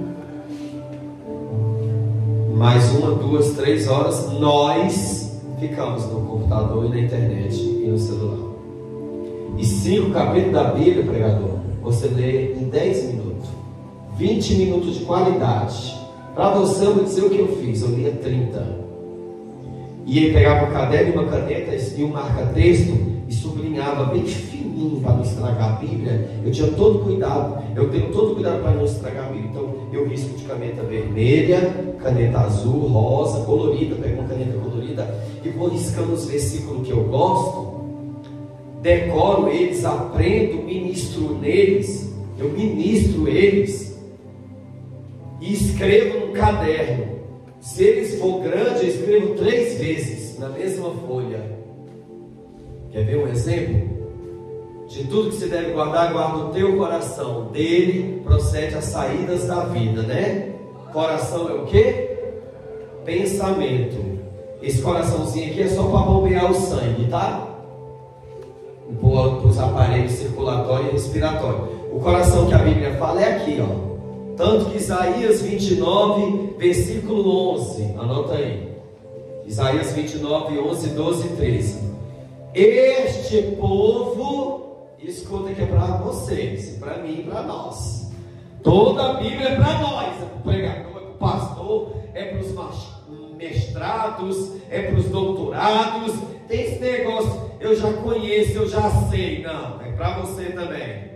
S1: Mais uma, duas, três horas nós ficamos no computador e na internet e no celular. E cinco capítulos da Bíblia, pregador, você lê em dez minutos. vinte minutos de qualidade. Para você eu vou dizer o que eu fiz. Eu lia trinta. E ele pegava um caderno e uma caneta e um marca-texto e sublinhava bem fininho para não estragar a Bíblia. Eu tinha todo cuidado. Eu tenho todo cuidado para não estragar a Bíblia. Então eu risco de caneta vermelha, caneta azul, rosa, colorida. Pego uma caneta colorida e vou riscando os versículos que eu gosto. Decoro eles, aprendo, ministro neles. Eu ministro eles e escrevo no caderno. Se eles for grande, eu escrevo três vezes na mesma folha. Quer ver um exemplo? De tudo que você deve guardar, guarda o teu coração. Dele procede as saídas da vida, né? Coração é o quê? Pensamento. Esse coraçãozinho aqui é só para bombear o sangue, tá? Para os aparelhos circulatório e respiratório. O coração que a Bíblia fala é aqui, ó. Tanto que Isaías vinte e nove, versículo onze, anota aí. Isaías vinte e nove, onze, doze e treze. Este povo, escuta que é para vocês, para mim e para nós. Toda a Bíblia é para nós, é para o pregador, é para o pastor, é para os mestrados, é para os doutorados. Tem esse negócio, eu já conheço, eu já sei. Não, é para você também.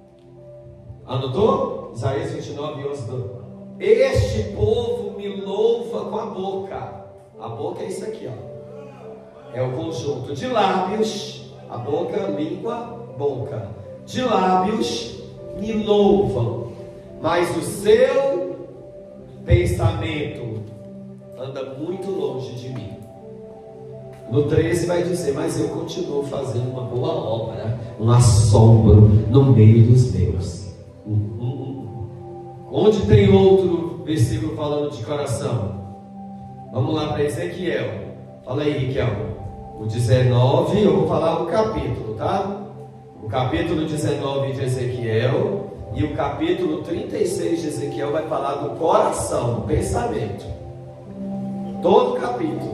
S1: Anotou? Isaías vinte e nove, onze, doze. Este povo me louva com a boca. A boca é isso aqui, ó. É o conjunto de lábios. A boca, língua, boca. De lábios me louvam, mas o seu pensamento anda muito longe de mim. No treze vai dizer: mas eu continuo fazendo uma boa obra, um assombro no meio dos meus. Hum, hum, hum. Onde tem outro versículo falando de coração? Vamos lá para Ezequiel. Fala aí, Riquelme. O dezenove, eu vou falar o capítulo, tá? O capítulo dezenove de Ezequiel e o capítulo trinta e seis de Ezequiel vai falar do coração, do pensamento. Todo o capítulo.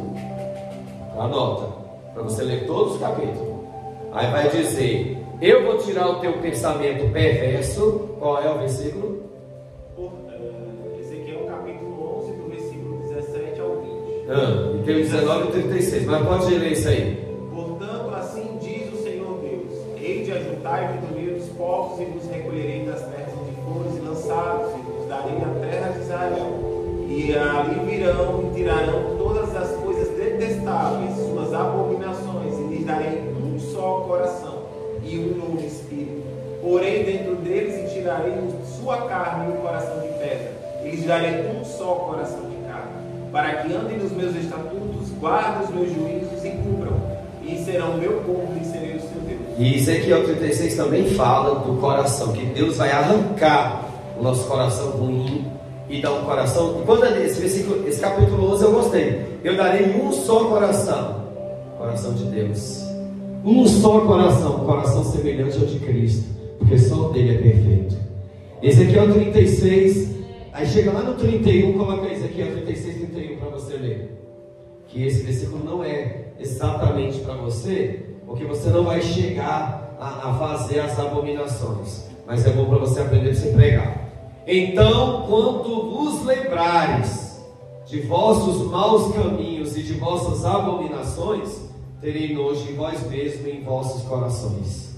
S1: Anota, para você ler todos os capítulos. Aí vai dizer: eu vou tirar o teu pensamento perverso. Qual é o versículo?
S2: Por, uh, Ezequiel capítulo onze, do versículo dezessete ao vinte.
S1: Ah, e tem o dezenove e trinta e seis, mas pode ler isso aí.
S2: Portanto, assim diz o Senhor Deus: hei de ajuntar-me do meio dos povos e vos recolherei das terras onde fores lançados, e vos darei a terra de Israel. E ali virão e tirarão todas as coisas detestáveis, suas abominações, e lhes darei um só coração e um novo espírito. Porém dentro deles e tirarei sua carne e um coração de pedra, e lhes darei um só coração de carne, para que andem nos meus estatutos, guardem os meus juízos e cumpram, e serão meu povo e serei o seu Deus.
S1: E Ezequiel trinta e seis também fala do coração, que Deus vai arrancar o nosso coração ruim e dar um coração. E quando esse versículo, esse capítulo onze eu gostei. Eu darei um só coração, coração de Deus. Um só coração, coração semelhante ao de Cristo, porque só o dele é perfeito. Ezequiel trinta e seis, aí chega lá no trinta e um, coloca Ezequiel trinta e seis, trinta e um para você ler. Que esse versículo não é exatamente para você, porque você não vai chegar a, a fazer as abominações, mas é bom para você aprender a se pregar. Então, quando vos lembrares de vossos maus caminhos e de vossas abominações, terei nojo em vós mesmos e em vossos corações.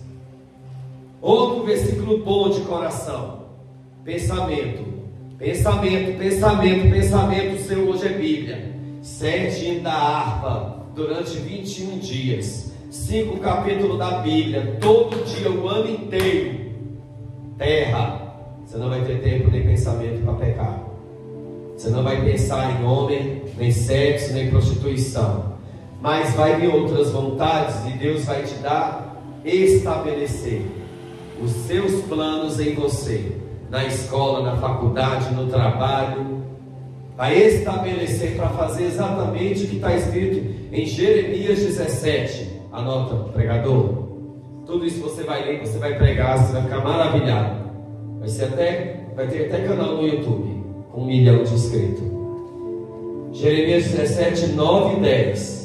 S1: Outro versículo bom de coração: pensamento, pensamento, pensamento, pensamento. O seu hoje é Bíblia. Sete hinos da harpa durante vinte e um dias, cinco capítulos da Bíblia, todo dia, o ano inteiro. Terra, você não vai ter tempo nem pensamento para pecar. Você não vai pensar em homem, nem sexo, nem prostituição. Mas vai vir outras vontades e Deus vai te dar, estabelecer os seus planos em você, na escola, na faculdade, no trabalho. Vai estabelecer para fazer exatamente o que está escrito em Jeremias dezessete. Anota, pregador. Tudo isso você vai ler, você vai pregar, você vai ficar maravilhado. Vai ser até, vai ter até canal no YouTube com um milhão de inscritos. Jeremias dezessete, nove e dez.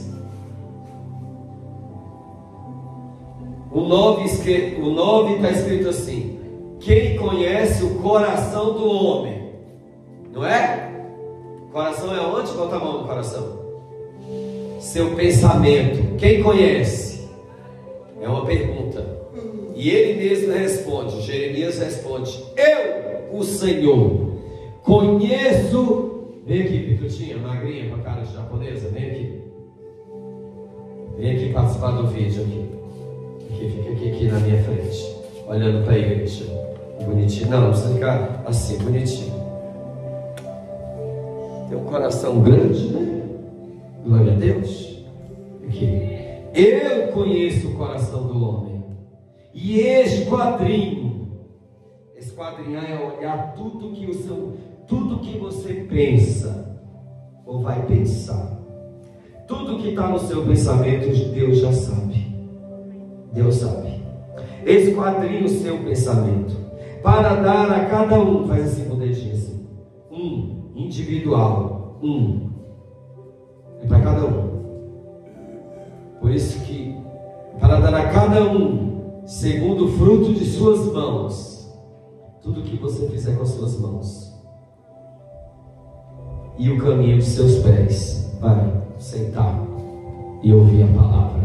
S1: O nove está escrito assim: quem conhece o coração do homem? Não é? Coração é onde? Bota a mão no coração. Seu pensamento. Quem conhece? É uma pergunta. E ele mesmo responde. Jeremias responde: eu, o Senhor, conheço. Vem aqui, Picutinha, magrinha com a cara de japonesa. Vem aqui. Vem aqui participar do vídeo aqui. Aqui, fica aqui, aqui na minha frente, olhando para a igreja. Bonitinho. Não, não precisa ficar assim, bonitinho. Tem um coração grande, né? Glória a Deus. Aqui. Eu conheço o coração do homem. E este quadrinho, esse quadrinho é olhar tudo que o seu, tudo que você pensa ou vai pensar. Tudo que está no seu pensamento, Deus já sabe. Deus sabe. Esquadrinhe o seu pensamento, para dar a cada um, faz assim com o dedinho assim, um, individual, um, é para cada um. Por isso que, para dar a cada um, segundo o fruto de suas mãos, tudo que você fizer com as suas mãos, e o caminho de seus pés, vai sentar e ouvir a palavra.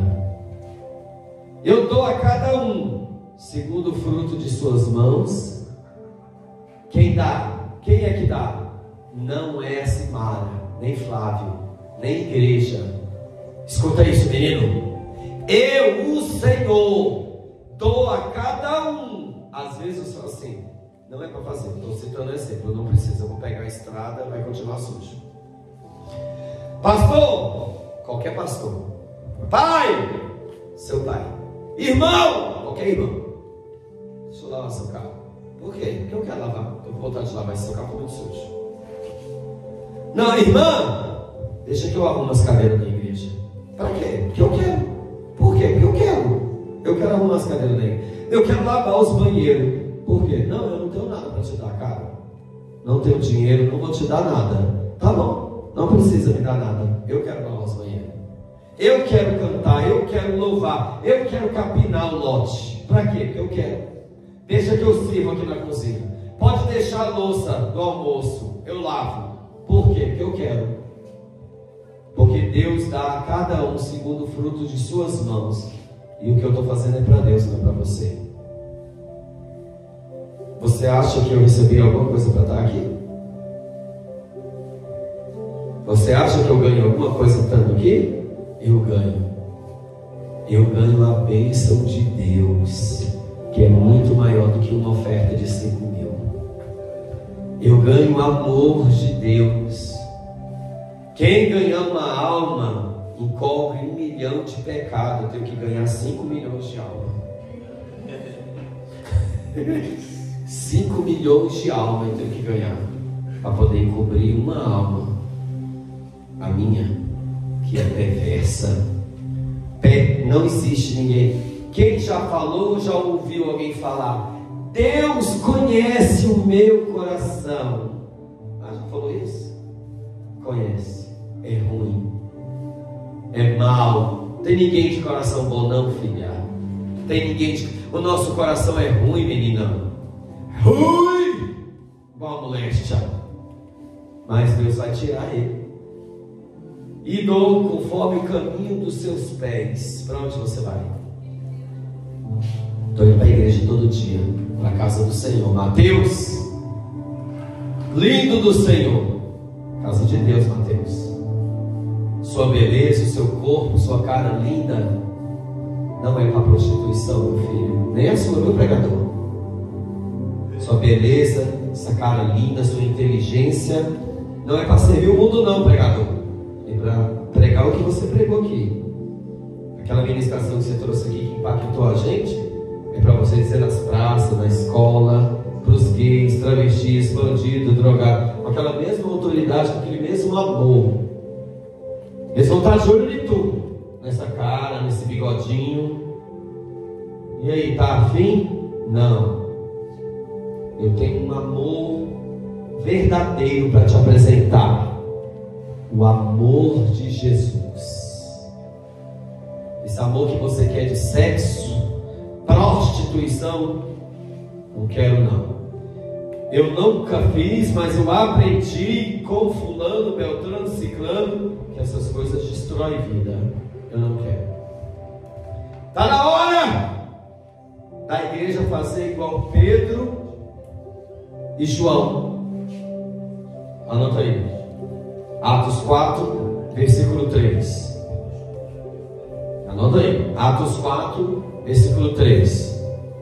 S1: Eu dou a cada um segundo o fruto de suas mãos. Quem dá? Quem é que dá? Não é a Simara, nem Flávio, nem igreja. Escuta isso, menino. Eu, o Senhor, dou a cada um. Às vezes eu falo assim, não é para fazer, estou citando exemplo, eu não preciso, eu vou pegar a estrada, vai continuar sujo. Pastor, qualquer pastor, Pai, seu pai. Irmão, ok, irmão? Deixa eu lavar seu carro. Por quê? Porque eu quero lavar. Estou com vontade de lavar esse seu carro, muito sujo. Não, irmã, deixa que eu arrumo as cadeiras da igreja. Para quê? Porque eu quero. Por quê? Porque eu quero. Eu quero arrumar as cadeiras da igreja. Eu quero lavar os banheiros. Por quê? Não, eu não tenho nada para te dar, cara. Não tenho dinheiro, não vou te dar nada. Tá bom, não precisa me dar nada. Eu quero lavar os banheiros. Eu quero cantar, eu quero louvar, eu quero capinar o lote. Para quê? Porque eu quero. Deixa que eu sirvo aqui na cozinha. Pode deixar a louça do almoço, eu lavo. Por quê? Porque eu quero. Porque Deus dá a cada um segundo o fruto de suas mãos. E o que eu estou fazendo é para Deus, não é para você. Você acha que eu recebi alguma coisa para estar aqui? Você acha que eu ganho alguma coisa estando aqui? Eu ganho. Eu ganho a bênção de Deus, que é muito maior do que uma oferta de cinco mil. Eu ganho o amor de Deus. Quem ganhar uma alma encobre um milhão de pecados. Eu tenho que ganhar cinco milhões de almas. Cinco milhões de almas eu tenho que ganhar para poder encobrir uma alma, a minha, que é perversa. Não existe ninguém. Quem já falou, já ouviu alguém falar: Deus conhece o meu coração. Ah, já falou isso? Conhece. É ruim, é mau. Tem ninguém de coração bom não, filha. Tem ninguém de... O nosso coração é ruim, menina. Ruim, igual a moléstia. Mas Deus vai tirar ele. E dou conforme o caminho dos seus pés. Para onde você vai? Estou indo para a igreja todo dia, para a casa do Senhor. Mateus, lindo do Senhor. Casa de Deus, Mateus. Sua beleza, o seu corpo, sua cara linda não é para prostituição, meu filho. Nem a sua, meu pregador. Sua beleza, essa cara linda, sua inteligência não é para servir o mundo não, pregador. É para pregar o que você pregou aqui. Aquela ministração que você trouxe aqui que impactou a gente, é para você dizer nas praças, na escola, para os gays, travestis, bandidos, drogados, com aquela mesma autoridade, com aquele mesmo amor. Eles vão estar de olho em tudo, nessa cara, nesse bigodinho. E aí, tá afim? Não. Eu tenho um amor verdadeiro para te apresentar. O amor de Jesus. Esse amor que você quer de sexo, prostituição, não quero não. Eu nunca fiz, mas eu aprendi com fulano, beltrano, ciclano, que essas coisas destroem vida. Eu não quero. Está na hora da igreja fazer igual Pedro e João. Anota aí. Atos quatro, versículo três. Anota aí. Atos quatro, versículo três.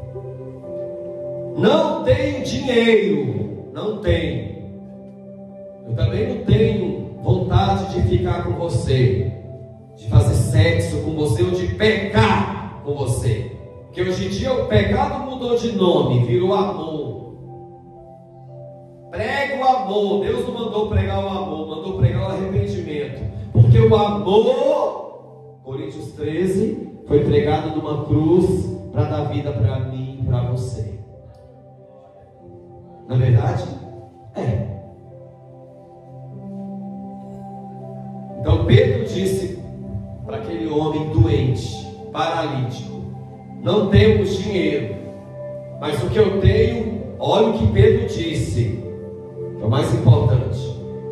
S1: Não tenho dinheiro. Não tenho. Eu também não tenho vontade de ficar com você, de fazer sexo com você ou de pecar com você. Porque hoje em dia o pecado mudou de nome, virou amor. Prega o amor. Deus não mandou pregar o amor, mandou pregar o arrependimento. Porque o amor, Coríntios treze, foi pregado numa cruz para dar vida para mim e para você. Na verdade, é. Então Pedro disse para aquele homem doente, paralítico: não temos dinheiro, mas o que eu tenho, olha o que Pedro disse, que é o mais importante.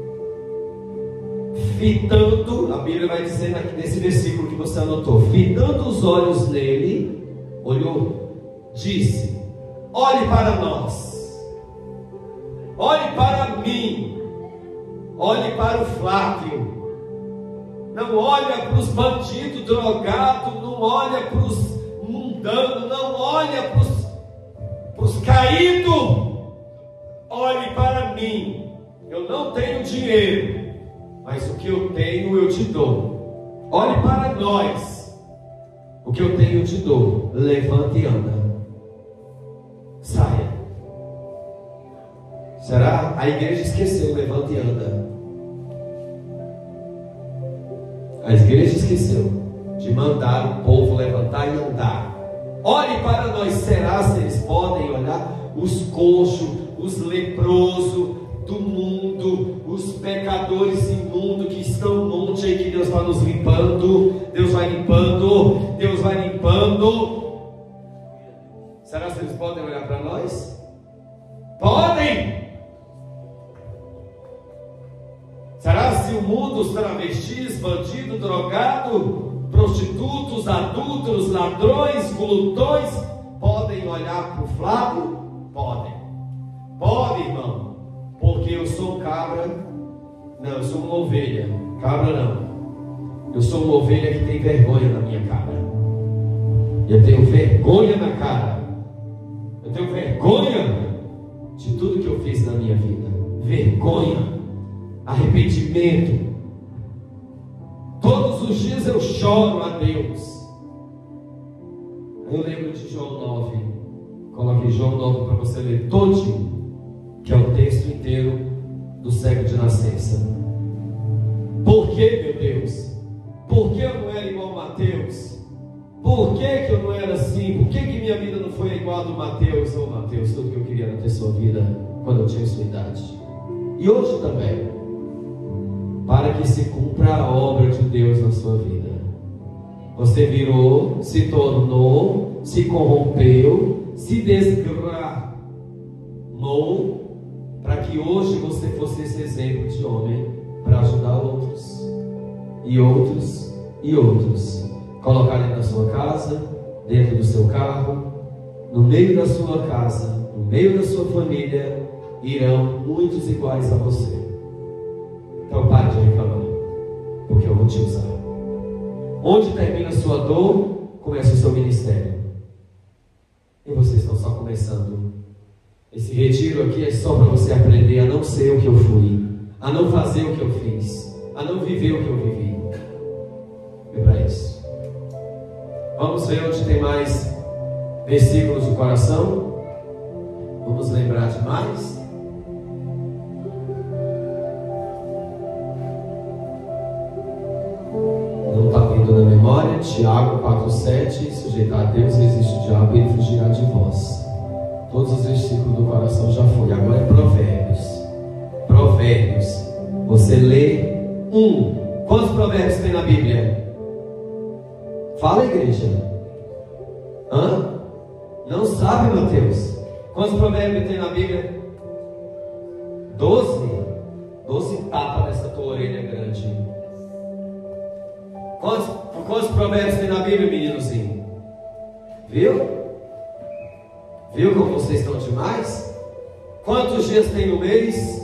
S1: Fitando, a Bíblia vai dizer nesse versículo que você anotou, fitando os olhos nele, olhou, disse: olhe para nós, olhe para mim, olhe para o Flávio. Não olha para os bandidos drogados, não olha para os mundanos, não olha para os caídos. Olhe para mim. Eu não tenho dinheiro, mas o que eu tenho eu te dou. Olhe para nós. que eu tenho te dou. Levanta e anda. Saia. Será? A igreja esqueceu, levanta e anda. A igreja esqueceu de mandar o povo levantar e andar. Olhe para nós, será se eles podem olhar? Os coxos, os leprosos do mundo, os pecadores imundos que estão no monte aí, que Deus está nos limpando. Deus vai limpando, Deus vai limpando. Será se eles podem olhar para nós? Podem! Será se o mundo, os travestis, bandidos, drogados, prostitutos, adúlteros, ladrões, glutões, podem olhar para o Flávio? Podem. Podem, irmão. Porque eu sou um cabra. Não, eu sou uma ovelha. Cabra não. Eu sou uma ovelha que tem vergonha na minha cara. Eu tenho vergonha na cara. Eu tenho vergonha de tudo que eu fiz na minha vida. Vergonha. Arrependimento. Todos os dias eu choro a Deus. Eu lembro de João nove. Coloquei João nove para você ler todinho, que é o texto inteiro do cego de nascença. Por que, meu Deus? Por que eu não era igual a Mateus? Por que, que eu não era assim? Por que, que minha vida não foi igual a do Mateus? Ô oh, Mateus, tudo que eu queria era ter sua vida quando eu tinha sua idade. E hoje também. Para que se cumpra a obra de Deus na sua vida. Você virou, se tornou, se corrompeu, se desgramou, para que hoje você fosse esse exemplo de homem para ajudar outros, e outros, e outros. Colocar dentro da sua casa, dentro do seu carro, no meio da sua casa, no meio da sua família, irão muitos iguais a você. Então pare de reclamar, porque eu vou te usar. Onde termina a sua dor, começa o seu ministério. E vocês estão só começando. Esse retiro aqui é só para você aprender a não ser o que eu fui, a não fazer o que eu fiz, a não viver o que eu vivi. É para isso. Vamos ver onde tem mais versículos do coração. Vamos lembrar de mais. Não está vindo na memória. Tiago quatro, sete. Sujeitar a Deus, resiste o diabo e ele fugirá de vós. Todos os versículos do coração já foi. Agora é Provérbios. Provérbios. Você lê um. Quantos provérbios tem na Bíblia? Fala, igreja. Hã? Não sabe, Mateus? Quantos provérbios tem na Bíblia? Doze. Doze tapas nessa tua orelha grande. Quantos, quantos provérbios tem na Bíblia, meninozinho? Viu? Viu como vocês estão demais? Quantos dias tem no mês?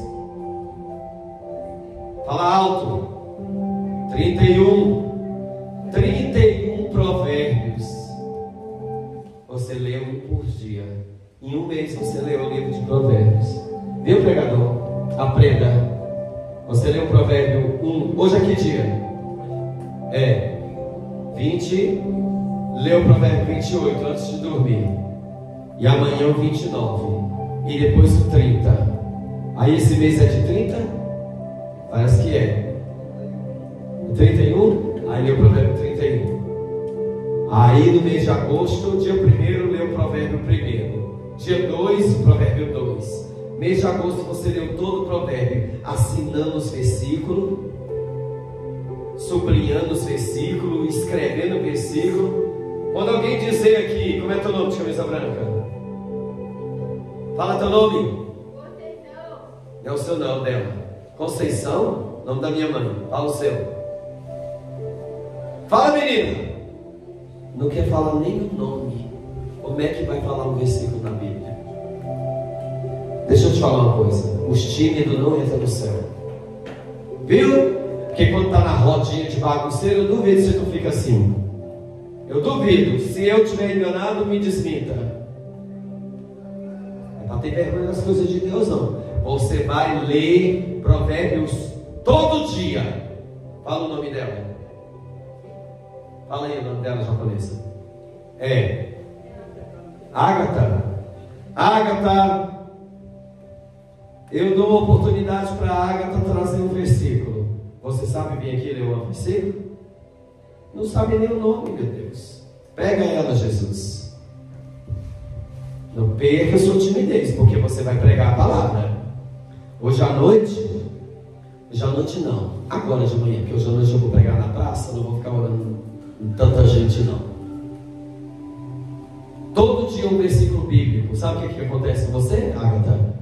S1: Fala alto. trinta e um. trinta e um provérbios. Você lê um por dia. Em um mês você lê o livro de provérbios. Viu, pregador? Aprenda. Você lê o provérbio um. Hoje é que dia? É vinte. Lê o provérbio vinte e oito antes de dormir. E amanhã o vinte e nove. E depois o trinta. Aí esse mês é de trinta? Parece que é. trinta e um? Aí lê o provérbio trinta e um. Aí no mês de agosto, dia primeiro, lê o provérbio primeiro. Dia dois, o provérbio dois. Mês de agosto você leu todo o provérbio, assinando os versículos, sublinhando os versículos, escrevendo o versículo. Quando alguém dizer aqui, como é teu nome de camisa branca? Fala teu nome. Conceição. Não é o seu não, dela. Conceição? Nome da minha mãe. Fala o seu. Fala, menina. Não quer falar nem o nome. Como é que vai falar um versículo na Bíblia? Deixa eu te falar uma coisa. Os tímidos não entram no céu. Viu? Porque quando está na rodinha de bagunceiro, eu duvido se tu fica assim. Eu duvido. Se eu estiver enganado, me desminta. Não é para ter vergonha das coisas de Deus, não. Você vai ler provérbios todo dia. Fala o nome dela. Fala aí o nome dela, japonesa. É. Ágata. Ágata. Eu dou uma oportunidade para a Ágata trazer um versículo. Você sabe vir aqui ler um versículo? Não sabe nem o nome, meu Deus. Pega ela, Jesus. Não perca sua timidez, porque você vai pregar a palavra. Hoje à noite, hoje à noite não, agora de manhã, porque hoje à noite eu vou pregar na praça, não vou ficar orando com tanta gente não. Todo dia um versículo bíblico. Sabe o que, que acontece com você, Ágata?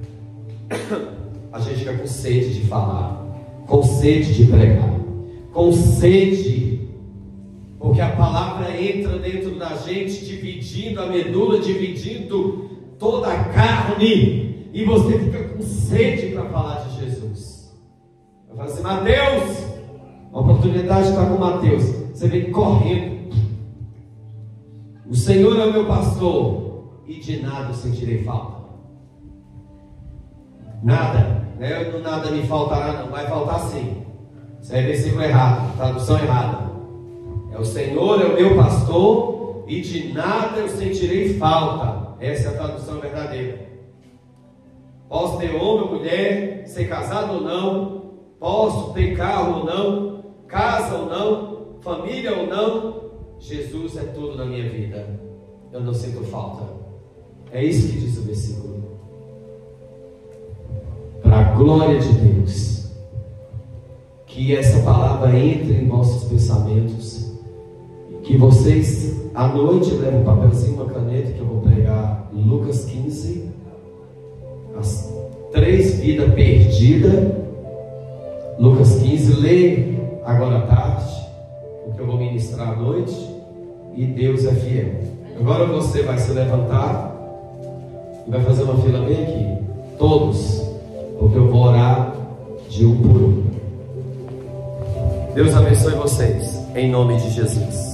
S1: A gente fica com sede de falar, com sede de pregar, com sede, porque a palavra entra dentro da gente, dividindo a medula, dividindo toda a carne, e você fica com sede para falar de Jesus. Eu falo assim, Mateus, a oportunidade está com Mateus, você vem correndo. O Senhor é o meu pastor, e de nada eu sentirei falta. Nada, né? No nada me faltará, não, vai faltar sim. Isso é versículo errado, tradução errada. É o Senhor é o meu pastor, e de nada eu sentirei falta. Essa é a tradução verdadeira. Posso ter homem ou mulher, ser casado ou não, posso ter carro ou não, casa ou não, família ou não, Jesus é tudo na minha vida. Eu não sinto falta. É isso que diz o versículo. Para a glória de Deus, que essa palavra entre em vossos pensamentos, que vocês à noite levem um papelzinho, uma caneta, que eu vou pregar Lucas quinze, as três vidas perdidas. Lucas quinze, lê agora à tarde, o que eu vou ministrar à noite, e Deus é fiel. Agora você vai se levantar e vai fazer uma fila bem aqui, todos, porque eu vou orar de um por um. Deus abençoe vocês, em nome de Jesus.